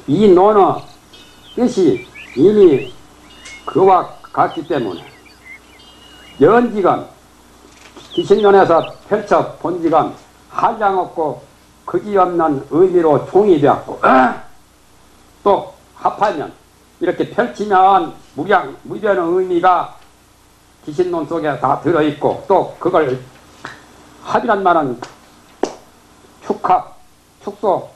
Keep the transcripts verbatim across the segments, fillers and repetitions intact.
이 논의 뜻이 이미 그와 같기 때문에 연지건 기신론에서 펼쳐 본지건 한량없고 그지없는 의미로 종이 되었고 또 합하면 이렇게 펼치면 무량 무변의 의미가 기신론 속에 다 들어있고 또 그걸 합이란 말은 축합, 축소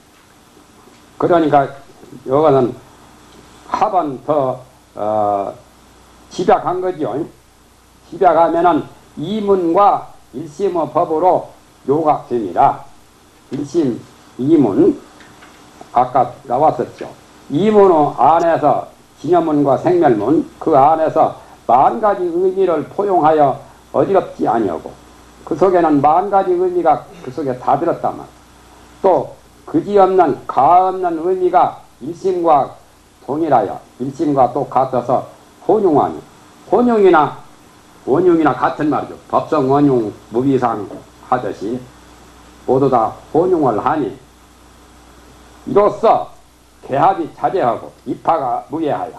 그러니까 이거는 합은 더 어, 집약한 거죠. 집약하면은 이문과 일심의 법으로 요각됩니다. 일심, 이문 아까 나왔었죠. 이문의 안에서 진여문과 생멸문 그 안에서 만 가지 의미를 포용하여 어지럽지 아니하고 그 속에는 만 가지 의미가 그 속에 다 들었단 말이에요. 또 그지없는 가없는 의미가 일심과 동일하여 일심과 똑같아서 혼용하니 혼용이나 원용이나 같은 말이죠. 법성 원용 무비상 하듯이 모두 다 혼용을 하니 이로써 개합이 자제하고 입하가 무예하여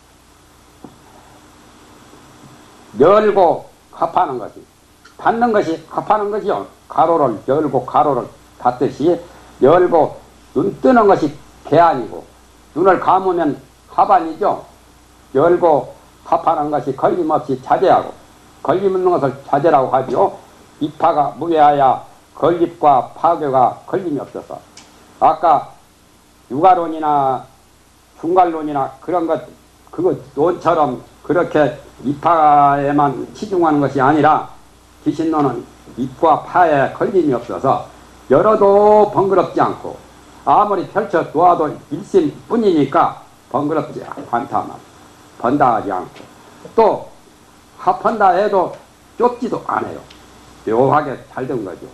열고 합하는 것이 닫는 것이 합하는 것이요. 가로를 열고 가로를 닫듯이 열고 눈 뜨는 것이 개안이고 눈을 감으면 합안이죠. 열고 합하는 것이 걸림없이 자제하고 걸림 있는 것을 자제라고 하죠. 입하가 무예하여 건립과 파괴가 걸림이 없어서 아까 유가론이나 중괄론이나 그런 것 그거 논처럼 그렇게 입하에만 치중하는 것이 아니라 기신론은 입과 파에 걸림이 없어서 열어도 번거롭지 않고 아무리 펼쳐 놓아도 일심뿐이니까 번거롭지 않다만 번다하지 않고 또 합한다 해도 좁지도 않아요. 묘하게 잘 된 거죠.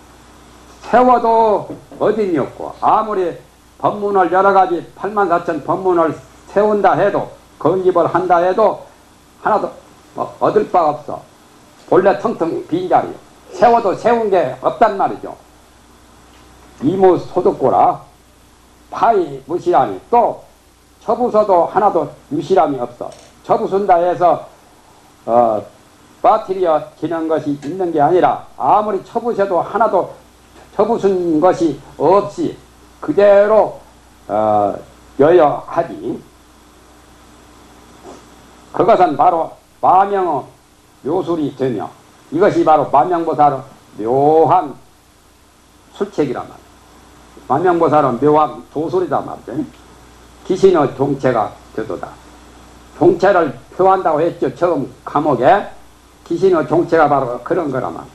세워도 어딘이 없고 아무리 법문을 여러가지 팔만 사천 법문을 세운다 해도 건립을 한다 해도 하나도 얻을 바가 없어. 본래 텅텅 빈자리요. 세워도 세운 게 없단 말이죠. 이무 소득고라 파이 무시하니 또 처부서도 하나도 유실함이 없어. 처부순다 해서 어, 빠뜨려 지는 것이 있는 게 아니라 아무리 처부셔도 하나도 처부순 것이 없이 그대로 어, 여여하지. 그것은 바로 마명의 묘술이 되며 이것이 바로 만명보살의 묘한 술책이란 말이야. 만명보살은 묘한 도술이란 말이죠. 기신의 종체가 되도다. 종체를 표한다고 했죠. 처음 감옥에 기신의 종체가 바로 그런 거란 말이야.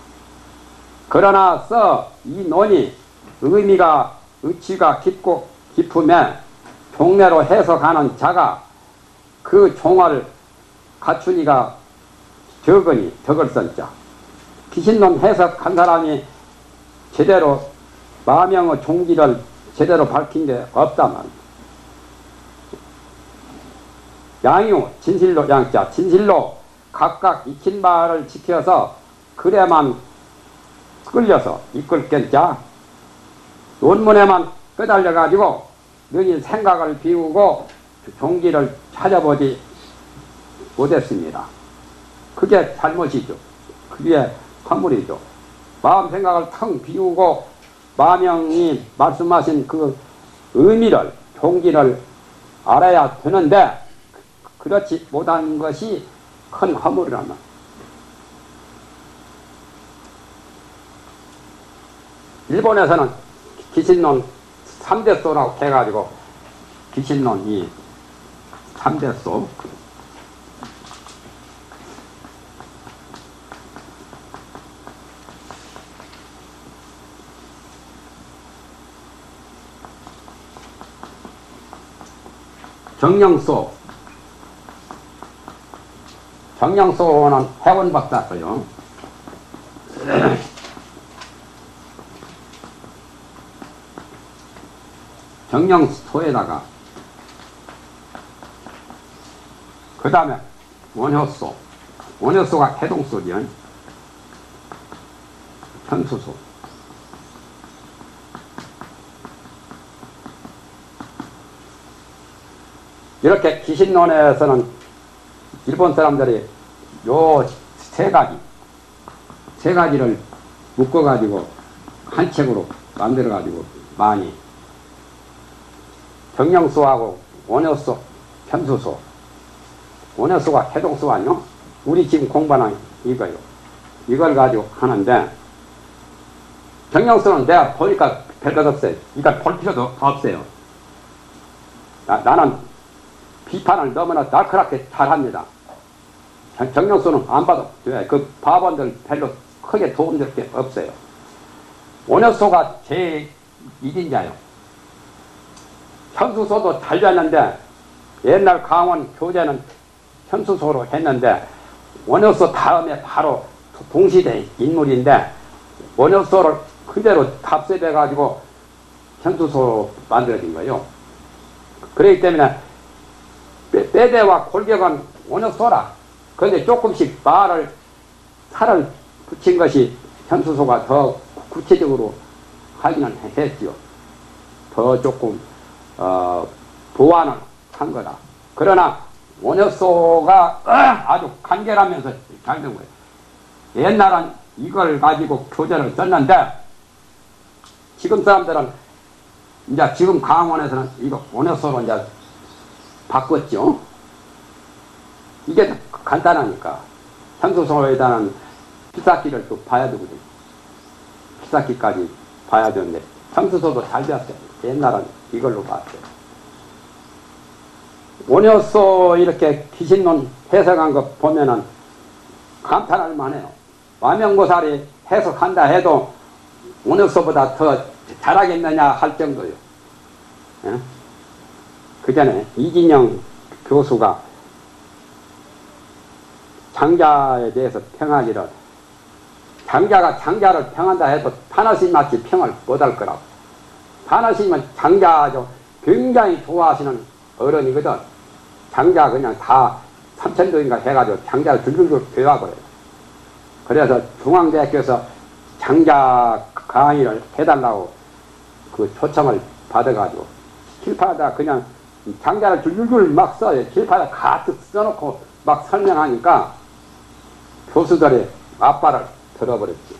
그러나 써 이 논이 의미가 의치가 깊고 깊으면 종례로 해석하는 자가 그 종을 갖추니가 적으니 덕을 쓴자. 기신론 해석한 사람이 제대로 마명의 종기를 제대로 밝힌 게 없단 말이야. 양유 진실로 양자 진실로 각각 익힌 바를 지켜서 그래만 끌려서 이끌겠자. 논문에만 끄달려 가지고 너희 생각을 비우고 종기를 찾아보지 못했습니다. 그게 잘못이죠. 그게 허물이죠. 마음 생각을 텅 비우고 마명이 말씀하신 그 의미를 종기를 알아야 되는데 그렇지 못한 것이 큰 허물이란 말이야. 일본에서는 기신론 삼대소라고 해가지고 기신론이 삼대소 정령소 정령소는 해원박사서요. 정령소에다가 그 다음에 원효소 원효소가 해동소지요. 현수소 이렇게 기신론에서는 일본 사람들이 요 세 가지, 세 가지를 묶어가지고 한 책으로 만들어가지고 많이 정령수하고 원효수, 편수수, 원효수가 해동수 아니요? 우리 지금 공부하는 이거요. 이걸 가지고 하는데 정령수는 내가 보니까 별것 없어요. 이걸 볼 필요도 없어요. 나, 나는 비판을 너무나 날카롭게 잘합니다. 정령수는 안 봐도 돼. 그 바본들 별로 크게 도움될 게 없어요. 원효수가 제일 이긴자요. 현수소도 잘 됐는데 옛날 강원 교재는 현수소로 했는데 원효수 다음에 바로 동시대 인물인데 원효수를 그대로 답습해 가지고 현수소로 만들어진 거예요. 그렇기 때문에 빼대와 골격은 원효소라. 그런데 조금씩 말을 살을 붙인 것이 현수소가 더 구체적으로 하기는 했죠. 더 조금 어, 보완을 한 거다. 그러나 원효소가 아주 간결하면서 잘 된 거예요. 옛날은 이걸 가지고 교재를 썼는데 지금 사람들은 이제 지금 강원에서는 이거 원효소로 이제 바꿨죠. 이게 간단하니까 현수소에다는 피사기를 또 봐야 되거든요. 피사기까지 봐야 되는데 현수소도 잘 되었어요. 옛날은 이걸로 봤어요. 원효소 이렇게 기신론 해석한 거 보면은 감탄할 만해요. 와명고사리 해석한다 해도 원효소보다 더 잘하겠느냐 할 정도요. 예? 그 전에 이진영 교수가 장자에 대해서 평하기를 장자가 장자를 평한다 해도 판화스님같이 평을 못할 거라고. 판화스님은 장자죠. 굉장히 좋아하시는 어른이거든. 장자 그냥 다 삼천도인가 해가지고 장자를 줄줄줄 배워버려요. 그래서 중앙대학교에서 장자 강의를 해달라고 그 초청을 받아가지고 칠판에다 그냥 장자를 줄줄줄 막 써요. 칠판에 가득 써놓고 막 설명하니까 교수들의 아빠를 들어버렸지.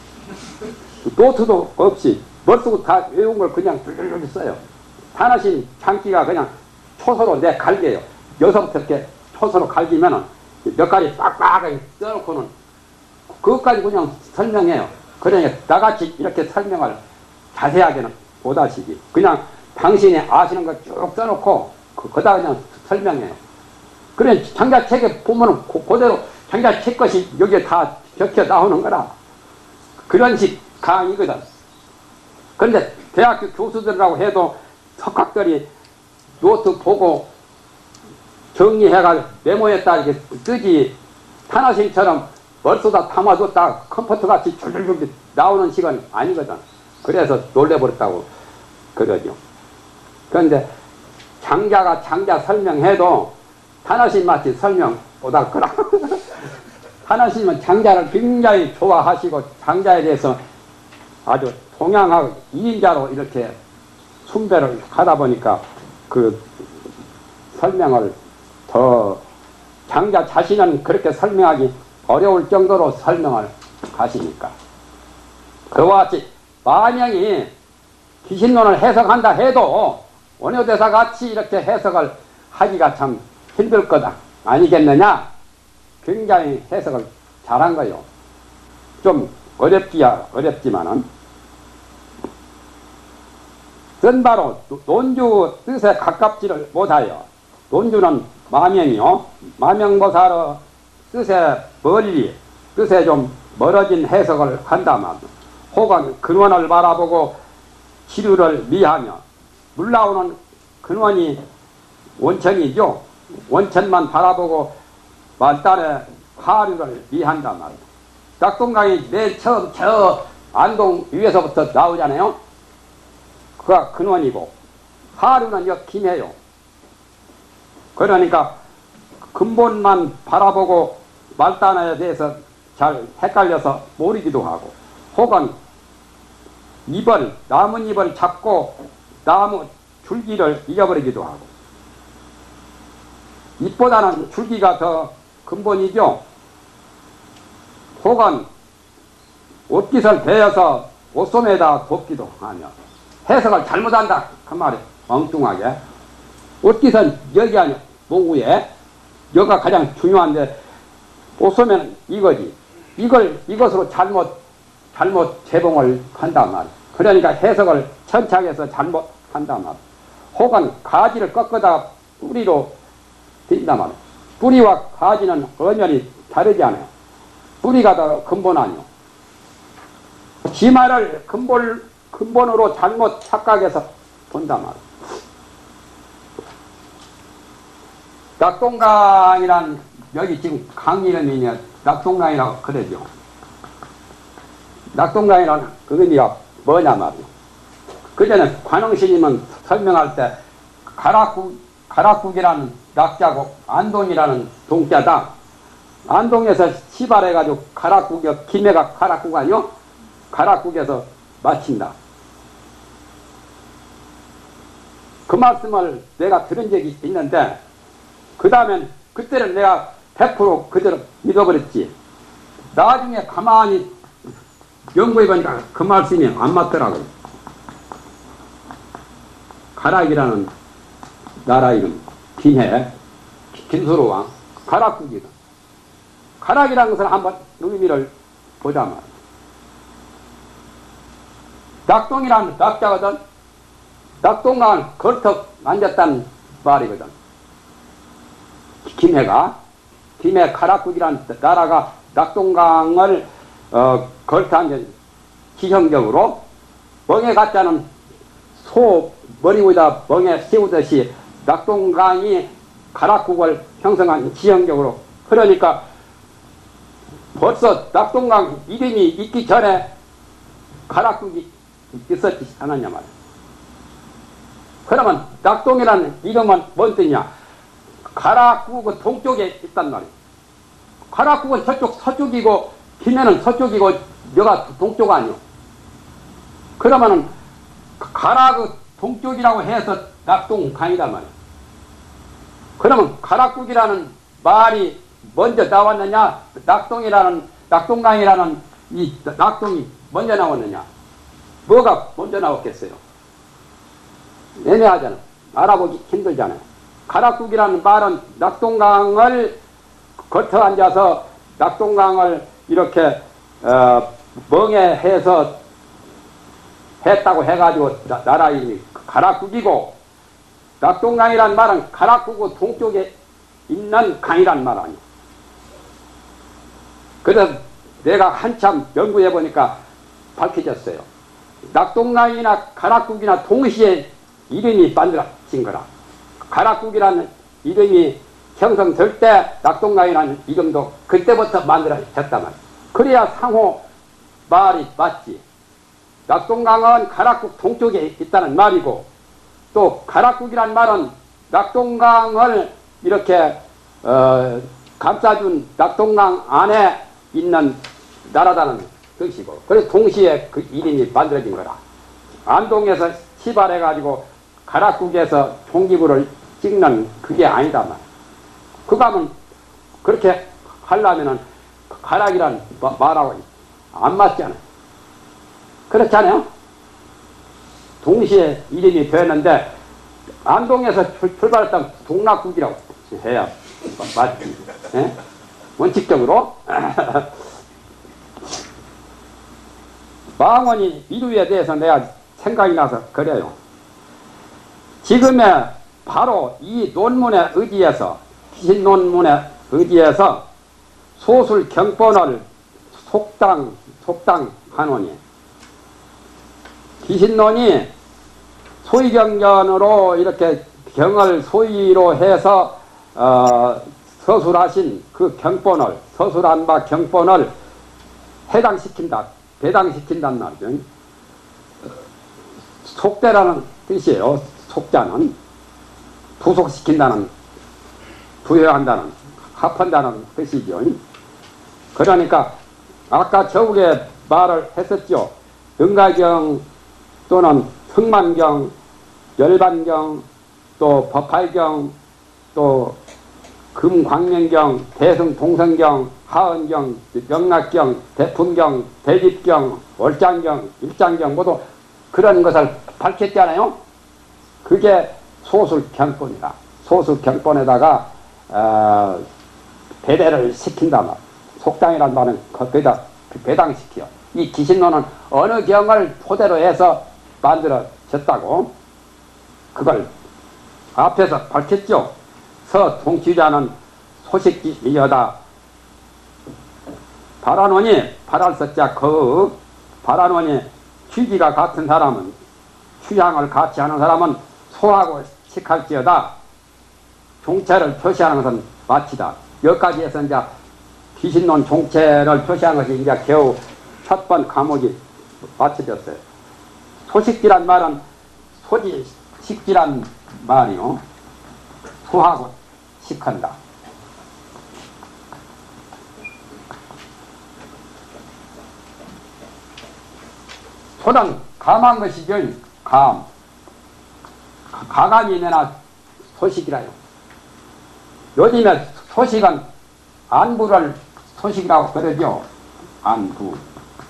노트도 없이 머릿속으로 다 외운 걸 그냥 줄줄줄 써요. 하나씩 장기가 그냥 초소로 내 갈겨요. 여기서부터 이렇게 초소로 갈기면은 몇 가지 빡빡하게 써놓고는 그것까지 그냥 설명해요. 그러니까 나같이 이렇게 설명을 자세하게는 못하시지. 그냥 당신이 아시는 거 쭉 써놓고 그, 거다 그냥 설명해요. 그래 장자책에 보면은 그, 그대로 장자책 것이 여기에 다 적혀 나오는 거라. 그런 식 강의거든. 그런데 대학교 교수들이라고 해도 석학들이 노트 보고 정리해가지고 메모했다 이렇게 쓰지 탄화신처럼 벌써다 담아뒀다 컴퓨터같이 줄줄줄 나오는 시간 아니거든. 그래서 놀래버렸다고 그러죠. 그런데 장자가 장자 설명해도 탄화신마치 설명 못할 거라. 탄화신은 장자를 굉장히 좋아하시고 장자에 대해서 아주 동양학 이인자로 이렇게 숭배를 하다 보니까 그 설명을 더 장자 자신은 그렇게 설명하기 어려울 정도로 설명을 하시니까 그와 같이 만약에 기신론을 해석한다 해도 원효대사 같이 이렇게 해석을 하기가 참 힘들 거다 아니겠느냐. 굉장히 해석을 잘한 거요. 좀 어렵기야 어렵지만은 쓴바로 논주 뜻에 가깝지를 못하여 논주는 마명이요. 마명보사로 뜻에 멀리 뜻에 좀 멀어진 해석을 한다면 혹은 근원을 바라보고 치류를 미하며 물나오는 근원이 원천이죠. 원천만 바라보고 말단에 하류를 미한다면 낙동강이 맨 처음 저 안동 위에서부터 나오잖아요. 그가 근원이고 하류는 여 김해요. 그러니까 근본만 바라보고 말단에 대해서 잘 헷갈려서 모르기도 하고 혹은 잎을 나뭇잎을 잡고 나무 줄기를 잊어버리기도 하고 잎보다는 줄기가 더 근본이죠. 혹은 옷깃을 베어서 옷소매에다 덮기도 하며 해석을 잘못한다 그 말이에요. 엉뚱하게 옷깃은 여기 아니요 목 위에 여기가 가장 중요한데 옷소매는 이거지. 이걸 이것으로 잘못 잘못 재봉을 한단 말이에요. 그러니까 해석을 천착해서 잘못한단 말이에요. 혹은 가지를 꺾어다 뿌리로 든단 말이에요. 뿌리와 가지는 엄연히 다르지 않아요. 뿌리가 더 근본 아니요. 지말을 근본, 근본으로 잘못 착각해서 본단 말이에요. 낙동강이란 여기 지금 강 이름이 낙동강이라고 그러죠. 낙동강이란 그 의미가 뭐냐 말이에요. 그전에 관흥스님은 설명할 때 가락국, 가락국이라는 낙자고 안동이라는 동자다. 안동에서 시발해가지고 가락국이 김해가 가락국 아니요? 가락국에서 마친다. 그 말씀을 내가 들은 적이 있는데 그 다음엔 그때는 내가 백 퍼센트 그대로 믿어버렸지. 나중에 가만히 연구해보니까 그 말씀이 안 맞더라고요. 가락이라는 나라 이름 김해 김수로왕 가락국이다. 가락이라는 것을 한번 의미를 보자 말이야. 낙동이라는 낙자거든. 낙동강을 걸터 만졌다는 말이거든. 김해가 김해 가락국이라는 나라가 낙동강을 어, 걸터 앉은 기형적으로 멍에 가짜는 소 머리 위에다 멍에 씌우듯이 낙동강이 가락국을 형성한 지형적으로. 그러니까 벌써 낙동강 이름이 있기 전에 가락국이 있었지 않았냐 말이야. 그러면 낙동이라는 이름은 뭔 뜻이냐? 가락국은 동쪽에 있단 말이야. 가락국은 저쪽 서쪽이고 김해는 서쪽이고 여가 동쪽 아니요. 그러면은 가락의 동쪽이라고 해서 낙동강이란 말이야. 그러면 가락국이라는 말이 먼저 나왔느냐, 낙동이라는 낙동강이라는 이 낙동이 먼저 나왔느냐? 뭐가 먼저 나왔겠어요? 애매하잖아. 알아보기 힘들잖아요. 가락국이라는 말은 낙동강을 겉에 앉아서 낙동강을 이렇게 어, 멍해해서 했다고 해가지고 나, 나라 이름이 가락국이고, 낙동강이란 말은 가락국의 동쪽에 있는 강이란 말 아니에요. 그래서 내가 한참 연구해 보니까 밝혀졌어요. 낙동강이나 가락국이나 동시에 이름이 만들어진 거라. 가락국이라는 이름이 형성될 때 낙동강이라는 이름도 그때부터 만들어졌단 말이에요. 그래야 상호 말이 맞지. 낙동강은 가락국 동쪽에 있다는 말이고, 또 가락국이란 말은 낙동강을 이렇게 어, 감싸준 낙동강 안에 있는 나라다는 뜻이고, 그래서 동시에 그 이름이 만들어진 거라. 안동에서 시발해가지고 가락국에서 종기부를 찍는 그게 아니다 말. 그거 하면 그렇게 하려면은 가락이란 말하고 안 맞잖아요. 그렇잖아요. 동시에 이름이 되었는데 안동에서 출, 출발했던 동락국이라고 해야 맞지. 예? 원칙적으로 망원이 미루에 대해서 내가 생각이 나서 그래요. 지금의 바로 이 논문에 의지해서, 기신 논문에 의지해서 소술 경본을 속당, 속당 하노니, 기신론이 소위경전으로 이렇게 경을 소위로 해서 어, 서술하신 그 경본을, 서술한 바 경본을 해당시킨다, 배당시킨단 말이죠. 속대라는 뜻이에요. 속자는 부속시킨다는, 부여한다는, 합한다는 뜻이죠. 그러니까 아까 저국에 말을 했었죠. 응가경 또는 흥만경, 열반경, 또 법화경, 또 금광명경, 대승동성경, 하은경, 명락경, 대풍경, 대집경, 월장경, 일장경 모두 그런 것을 밝혔잖아요. 그게 소술경본이다. 소술경본에다가 어, 배대를 시킨다 말. 속당이란 말은 거기다 배당시켜. 이 기신론은 어느 경을 토대로 해서 만들어졌다고 그걸 앞에서 밝혔죠. 서동취자는 소식이여다. 바라노니 바랄서자 그 바라노니 취지가 같은 사람은 취향을 같이 하는 사람은 소하고 식할지어다. 종체를 표시하는 것은 마치다. 여기까지 해서 이제 기신론 종체를 표시한 것이 이제 겨우 첫 번 과목이 마쳐졌어요. 소식지란 말은 소지 식지란 말이요. 소하고 식한다. 소는 감한 것이죠. 감. 가감이 내나 소식이라요. 요즘에 소식은 안부를 소식이라고 그러죠. 안부.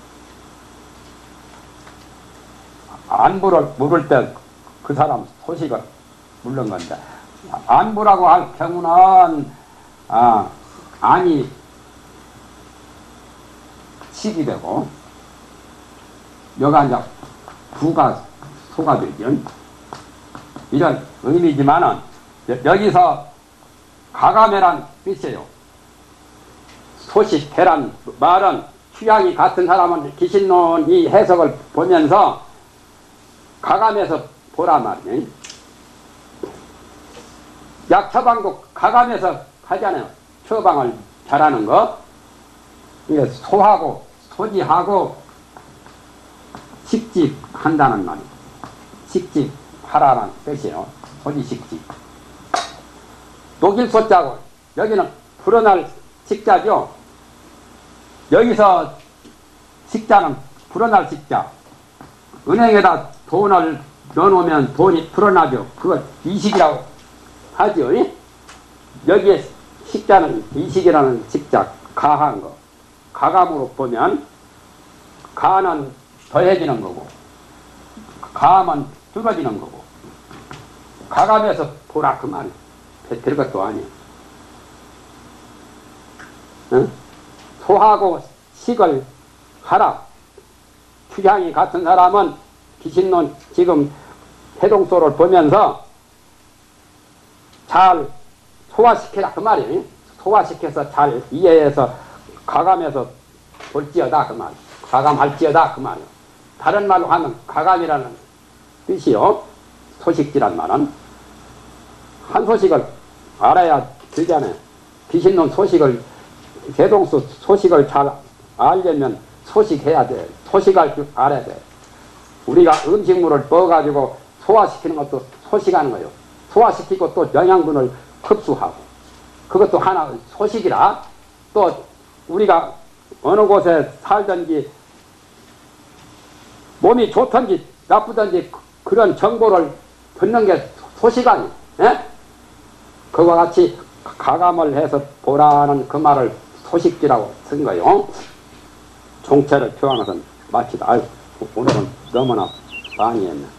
안부를 물을 때 그 사람 소식을 물는 건데, 안부라고 할 경우는, 아, 안이 식이 되고, 여가 이제 부가 소가 되죠. 이런 의미지만은, 여기서 가감해란 뜻이에요. 소식해란 말은 취향이 같은 사람은 기신론 이 해석을 보면서 가감해서 보라 말이에요. 약 처방도 가감해서 하잖아요. 처방을 잘하는 거. 이게 소하고 소지하고 식집한다는 말이에요. 식집하라는 뜻이에요. 소지식집. 독일 소자고 여기는 불어날 식자죠. 여기서 식자는 불어날 식자. 은행에다 돈을 넣어놓으면 돈이 불어나죠. 그걸 이식이라고 하죠. 여기에 식자는 이식이라는 식자, 가한 거. 가감으로 보면 가는 더해지는 거고 가함은 줄어지는 거고 가감해서 보라 그 말이에요. 별 것도 아니에요. 응? 소하고 식을 하라. 취향이 같은 사람은 기신론 지금 해동소를 보면서 잘 소화시켜라 그 말이에요. 소화시켜서 잘 이해해서 가감해서 볼지어다 그 말. 가감할지어다 그 말이에요. 다른 말로 하면 가감이라는 뜻이요. 소식지란 말은 한 소식을 알아야 되잖아요. 기신론 소식을 해동소 소식을 잘 알려면 소식해야 돼. 소식할 줄 알아야 돼. 우리가 음식물을 먹어가지고 소화시키는 것도 소식하는 거예요. 소화시키고 또 영양분을 흡수하고 그것도 하나 소식이라. 또 우리가 어느 곳에 살든지 몸이 좋든지 나쁘든지 그런 정보를 듣는 게 소식 아니에요. 예? 그와 같이 가감을 해서 보라는 그 말을 소식지라고 쓴 거예요. 종체를 표현한 것은 마치다. 아유, 오늘은 너무나 많이 했네.